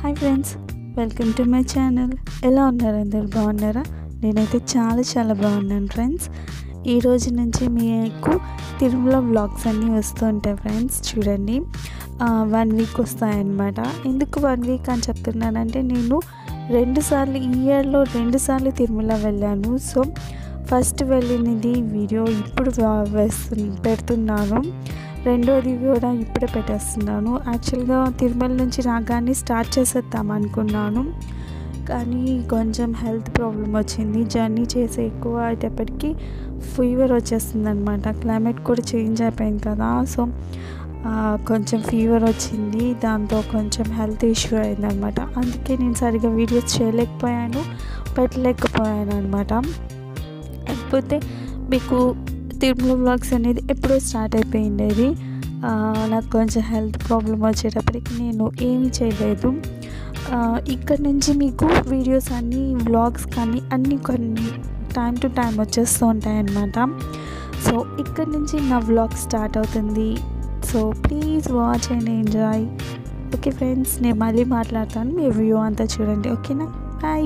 Hi friends, welcome to my channel. ఎలా ఉన్నారు? అందరు బాగున్నారా? నేనైతే చాలా బాగున్నాను ఫ్రెండ్స్. ఈ రోజు నుంచి మీకు తిరుమల వ్లాగ్స్ అన్నీ వస్తూ ఉంటాయి ఫ్రెండ్స్. చూడండి, 1 వీక్ వస్తాయన్నమాట. ఎందుకు 1 వీక్ అని చెప్తున్నానంటే, నేను ఈ ఇయర్లో 2 సార్లు తిరుమల వెళ్ళాను. సో ఫస్ట్ వెళ్ళినది వీడియో ఇప్పుడు పెడుతున్నాను, రెండోది కూడా ఇప్పుడే పెట్టేస్తున్నాను. యాక్చువల్గా తిరుమల నుంచి రాగానే స్టార్ట్ చేసేద్దాం అనుకున్నాను, కానీ కొంచెం హెల్త్ ప్రాబ్లం వచ్చింది. జర్నీ చేసి ఎక్కువ అయ్యేటప్పటికి ఫీవర్ వచ్చేస్తుంది అనమాట. క్లైమేట్ కూడా చేంజ్ అయిపోయింది కదా, సో కొంచెం ఫీవర్ వచ్చింది. దాంతో కొంచెం హెల్త్ ఇష్యూ అయిందనమాట. అందుకే నేను సరిగ్గా వీడియోస్ చేయలేకపోయాను, పెట్టలేకపోయాను అనమాట. లేకపోతే మీకు తిరుమల వ్లాగ్స్ అనేది ఎప్పుడో స్టార్ట్ అయిపోయిండేది. నాకు కొంచెం హెల్త్ ప్రాబ్లం వచ్చేటప్పటికి నేను ఏమీ చేయలేదు. ఇక్కడ నుంచి మీకు వీడియోస్ అన్నీ, వ్లాగ్స్ కానీ అన్నీ కొన్ని టైం టు టైం వచ్చేస్తూ ఉంటాయన్నమాట. సో ఇక్కడ నుంచి నా వ్లాగ్ స్టార్ట్ అవుతుంది. So please watch and enjoy. Okay friends, నేను మళ్ళీ మాట్లాడతాను. మీ వ్యూ అంతా చూడండి, ఓకేనా? బాయ్.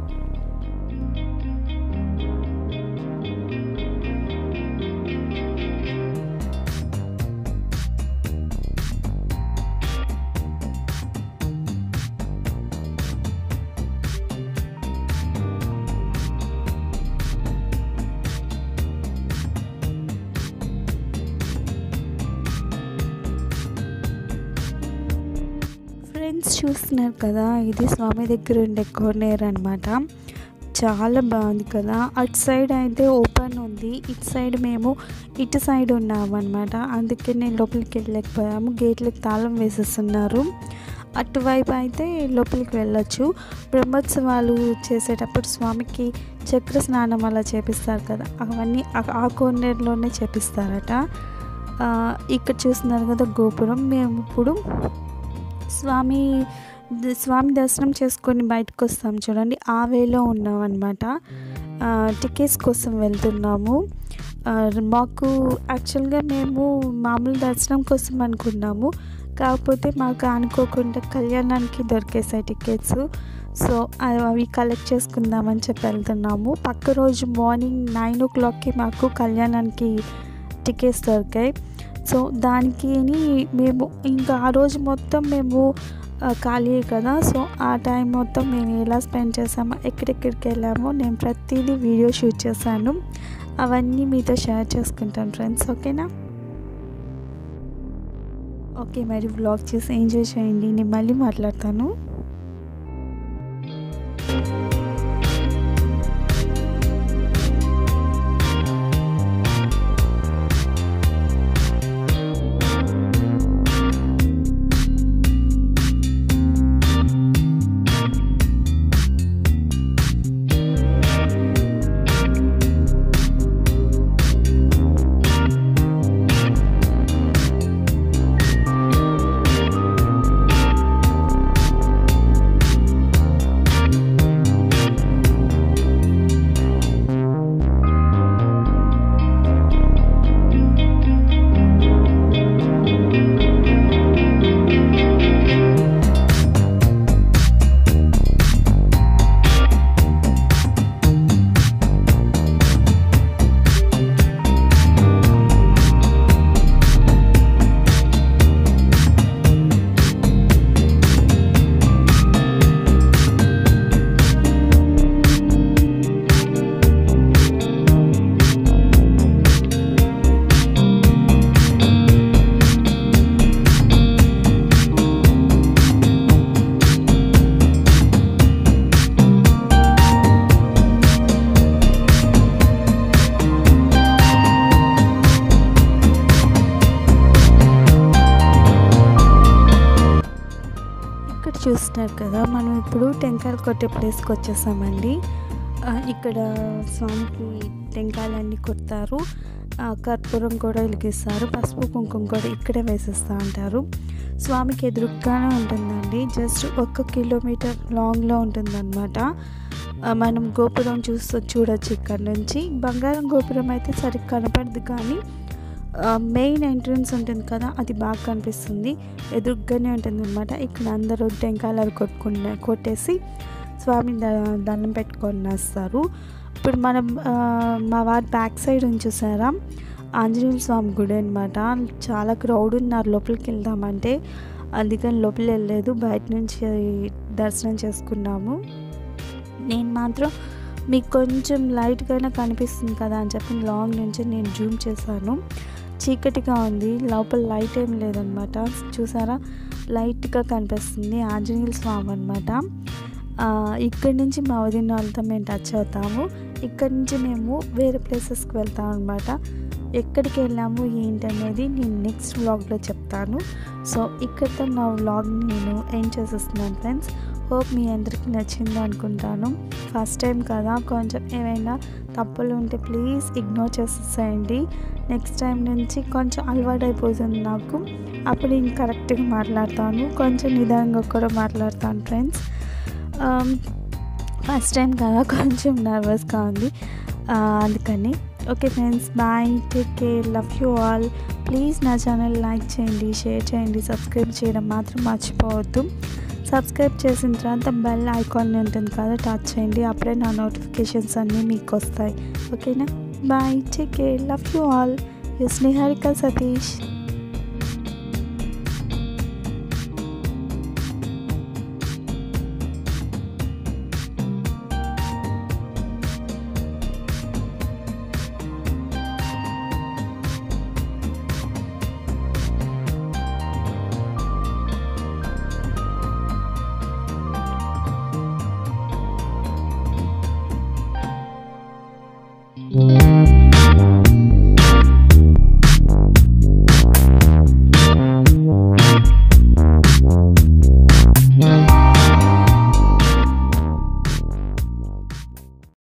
ఫ్రెండ్స్, చూస్తున్నారు కదా, ఇది స్వామి దగ్గర ఉండే కోనేరు అనమాట. చాలా బాగుంది కదా. అటు సైడ్ అయితే ఓపెన్ ఉంది, ఇటు సైడ్ ఉన్నామన్నమాట. అందుకే నేను లోపలికి వెళ్ళలేకపోయాము. గేట్లకు తాళం వేసేస్తున్నారు. అటువైపు అయితే లోపలికి వెళ్ళొచ్చు. బ్రహ్మోత్సవాలు చేసేటప్పుడు స్వామికి చక్ర స్నానం అలా చేపిస్తారు కదా, అవన్నీ ఆ కోనేరులోనే చేపిస్తారట. ఇక్కడ చూస్తున్నారు కదా గోపురం. మేము ఇప్పుడు స్వామి దర్శనం చేసుకొని బయటకు వస్తాం చూడండి, ఆ వేలో ఉన్నాం అనమాట. టికెట్స్ కోసం వెళ్తున్నాము. మాకు యాక్చువల్గా మేము మామూలు దర్శనం కోసం అనుకున్నాము, కాకపోతే మాకు అనుకోకుండా కళ్యాణానికి దొరికేసాయి టికెట్స్. సో అవి కలెక్ట్ చేసుకుందామని చెప్పి వెళ్తున్నాము. పక్క రోజు మార్నింగ్ 9 o'clockకి మాకు కళ్యాణానికి టికెట్స్ దొరికాయి. సో దానికి మేము ఇంకా ఆ రోజు మొత్తం మేము ఖాళీ కదా. సో ఆ టైం మొత్తం మేము ఎలా స్పెండ్ చేసామో, ఎక్కడెక్కడికి వెళ్ళామో నేను ప్రతిదీ వీడియో షూట్ చేశాను. అవన్నీ మీతో షేర్ చేసుకుంటాను ఫ్రెండ్స్, ఓకేనా? ఓకే, మరి వ్లాగ్ చేసి ఎంజాయ్ చేయండి. నేను మళ్ళీ మాట్లాడతాను. చూస్తున్నారు కదా, మనం ఇప్పుడు టెంకాయలు కొట్టే ప్లేస్కి వచ్చేసామండి. ఇక్కడ స్వామికి టెంకాయలన్నీ కొడతారు, కర్పూరం కూడా వెలిగిస్తారు, పసుపు కుంకుమ కూడా ఇక్కడే వేసేస్తూ ఉంటారు. స్వామికి ఎదురుగానే ఉంటుందండి, జస్ట్ 1 kilometer లాంగ్లో ఉంటుందన్నమాట. మనం గోపురం చూడొచ్చు ఇక్కడ నుంచి. బంగారం గోపురం అయితే సరిగ్గా కనపడదు, కానీ మెయిన్ ఎంట్రన్స్ ఉంటుంది కదా, అది బాగా కనిపిస్తుంది. ఎదురుగానే ఉంటుంది అనమాట. ఇక్కడ అందరూ టెంకాయలు అవి కొట్టేసి స్వామి దండం పెట్టుకొని వస్తారు. ఇప్పుడు మనం మా వారి బ్యాక్ సైడ్ చూసారా, ఆంజనేయ స్వామి గుడి అనమాట. చాలా క్రౌడ్ ఉన్నారు లోపలికి వెళ్దామంటే, అందుకని లోపలికి వెళ్ళలేదు, బయట నుంచి దర్శనం చేసుకున్నాము. నేను మాత్రం మీకు కొంచెం లైట్గానే కనిపిస్తుంది కదా అని చెప్పి లాంగ్ నుంచి నేను జూమ్ చేశాను. చీకటిగా ఉంది, లోపల లైట్ ఏం లేదనమాట. చూసారా, లైట్గా కనిపిస్తుంది ఆంజనేయ స్వామి అనమాట. ఇక్కడి నుంచి మా వదిన వాళ్ళతో మేము టచ్ అవుతాము. ఇక్కడి నుంచి మేము వేరే ప్లేసెస్కి వెళ్తాం అనమాట. ఎక్కడికి వెళ్ళాము ఏంటనేది నేను నెక్స్ట్ వ్లాగ్లో చెప్తాను. సో ఇక్కడితో నా వ్లాగ్ని నేను ఎండ్ చేసేస్తున్నాను ఫ్రెండ్స్. హోప్ మీ అందరికీ నచ్చింది అనుకుంటాను. ఫస్ట్ టైం కదా, కొంచెం ఏమైనా తప్పులు ఉంటే ప్లీజ్ ఇగ్నోర్ చేసేసేయండి. నెక్స్ట్ టైం నుంచి కొంచెం అలవాటు అయిపోతుంది నాకు, అప్పుడు నేను కరెక్ట్గా మాట్లాడతాను, కొంచెం నిదానంగా కూడా మాట్లాడతాను ఫ్రెండ్స్. ఫస్ట్ టైం కదా, కొంచెం నర్వస్గా ఉంది, అందుకని. Okay friends, bye, take care, love you all. Please నా ఛానల్ లైక్ చేయండి, షేర్ చేయండి, సబ్స్క్రైబ్ చేయడం మాత్రం మర్చిపోవద్దు. సబ్స్క్రైబ్ చేసిన తర్వాత బెల్ ఐకాన్ ఉంటుంది కదా, టచ్ చేయండి, అప్పుడే నా నోటిఫికేషన్స్ అన్నీ మీకు వస్తాయి. ఓకేనా, bye, take care, love you all. You Sneharika Satish.